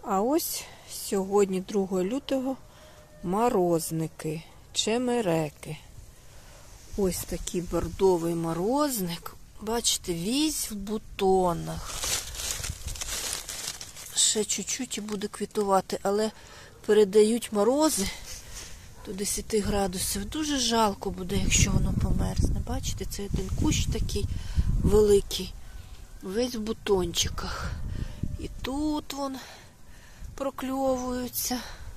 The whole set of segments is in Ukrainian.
А ось сьогодні, 2 лютого, морозники, чемереки. Ось такий бордовий морозник. Бачите, весь в бутонах. Ще чуть-чуть і буде квітувати, але передають морози до 10 градусів. Дуже жалко буде, якщо воно померзне. Бачите, це один кущ такий великий, весь в бутончиках. І тут вон прокльовуються.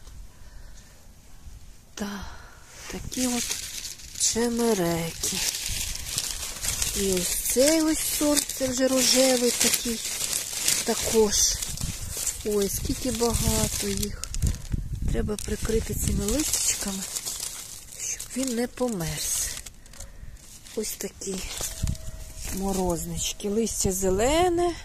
Так, такі от чемереки. І ось цей ось сорт, це вже рожевий такий, також. Ой, скільки багато їх. Треба прикрити цими листочками, щоб він не померз. Ось такі морознички. Листя зелене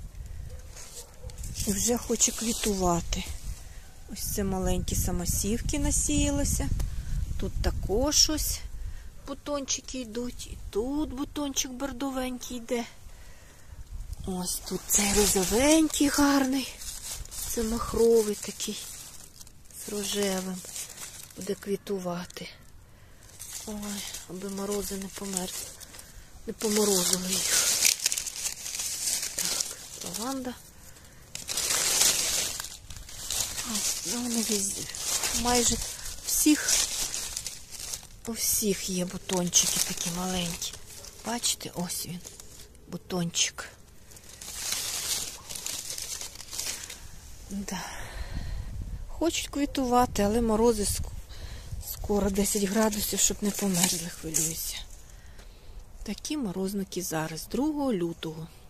і вже хоче квітувати. Ось це маленькі самосівки насіялися. Тут також ось бутончики йдуть. І тут бутончик бордовенький йде. Ось тут цей розовенький гарний. Це махровий такий. З рожевим. Буде квітувати. Ой, аби морози не померзли. Не поморозили їх. Так, лаванда. Вони майже у всіх є бутончики такі маленькі. Бачите, ось він, бутончик. Да. Хочуть квітувати, але морози скоро 10 градусів, щоб не померзли, хвилююся. Такі морозники зараз, 2 лютого.